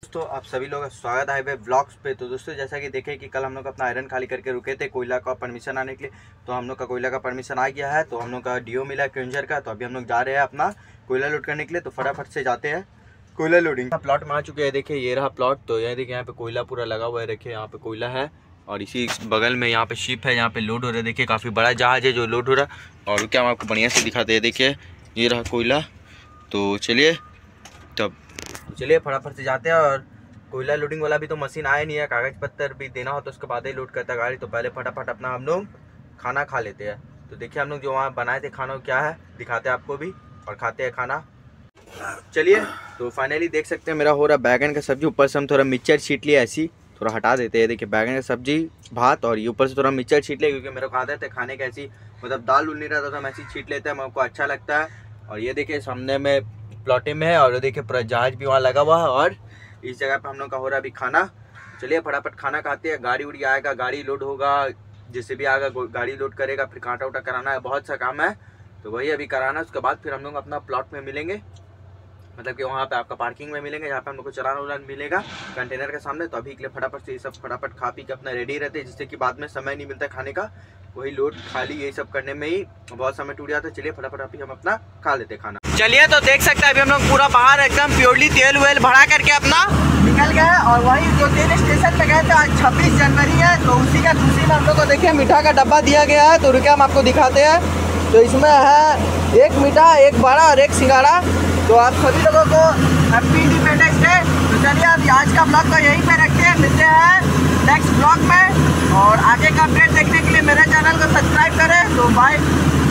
दोस्तों आप सभी लोग का स्वागत है ब्लॉग्स पे। तो दोस्तों जैसा कि देखें कि कल हम लोग अपना आयरन खाली करके रुके थे कोयला का परमिशन आने के लिए। तो हम लोग का कोयला का परमिशन आ गया है, तो हम लोग का डीओ मिला क्विंजर का। तो अभी हम लोग जा रहे हैं अपना कोयला लोड करने के लिए। तो फटाफट से जाते हैं कोयला लोडिंग। प्लॉट में आ चुके हैं, देखिए ये रहा प्लॉट। तो ये देखिए यहाँ पे कोयला पूरा लगा हुआ है, देखिए यहाँ पे कोयला है और इसी बगल में यहाँ पे शिप है, यहाँ पे लोड हो रहा है। देखिए काफ़ी बड़ा जहाज है जो लोड हो रहा है। और क्या हम आपको बढ़िया से दिखाते हैं, देखिए ये रहा कोयला। तो चलिए फटाफट से जाते हैं। और कोयला लोडिंग वाला भी तो मशीन आया नहीं है, कागज पत्तर भी देना हो तो उसके बाद ही लोड करता है गाड़ी। तो पहले फटाफट अपना हम लोग खाना खा लेते हैं। तो देखिए हम लोग जो वहाँ बनाए थे खाना क्या है दिखाते हैं आपको भी, और खाते हैं खाना। चलिए तो फाइनली देख सकते हैं मेरा हो रहा बैगन का सब्जी। ऊपर से हम थोड़ा मिक्सचर छीट लिया, ऐसी थोड़ा हटा देते हैं। देखिए बैगन का सब्जी भात, और ये ऊपर से थोड़ा मिक्सचर छीट लिया क्योंकि मेरे को आदत है खाने का ऐसी, मतलब दाल उल नहीं रहता तो हम ऐसी छीट लेते हैं, मेरे को अच्छा लगता है। और ये देखिए सामने में प्लॉटे में है, और देखिए पूरा जहाज भी वहाँ लगा हुआ है। और इस जगह पे हम लोग का हो रहा अभी खाना। चलिए फटाफट खाना खाते हैं। गाड़ी उड़ी आएगा, गाड़ी लोड होगा, जैसे भी आएगा गाड़ी लोड करेगा, फिर कांटा उटा कराना है, बहुत सा काम है। तो वही अभी कराना है, उसके बाद फिर हम लोग अपना प्लॉट में मिलेंगे, मतलब कि वहाँ पे आपका पार्किंग में मिलेंगे जहाँ पे हम लोग को चलाना उलान मिलेगा कंटेनर के सामने। तो अभी के लिए फटाफट से ये सब फटाफट खा पी के अपना रेडी रहते हैं, जिससे कि बाद में समय नहीं मिलता खाने का। वही लोड खाली ये सब करने में ही बहुत समय टूट जाता है। चलिए फटाफट अभी हम अपना खा लेते हैं खाना। चलिए तो देख सकते हैं अभी हम लोग पूरा बाहर एकदम प्योरली तेल वेल भरा करके अपना निकल गए। और वही जो तेल स्टेशन पे गए थे, आज 26 जनवरी है, तो उसी का खुशी में हम लोग को देखिए मीठा का डब्बा दिया गया है। तो रुके हम आपको दिखाते हैं। तो इसमें है एक मीठा, एक बड़ा और एक सिंगाड़ा। तो आप सभी लोगों को हैप्पी इंडिपेंडेंस डे। तो चलिए अभी आज का ब्लॉग को यहीं पे रखते हैं, मिलते हैं नेक्स्ट ब्लॉग में। और आगे का अपडेट देखने के लिए मेरे चैनल को सब्सक्राइब करें। तो बाय।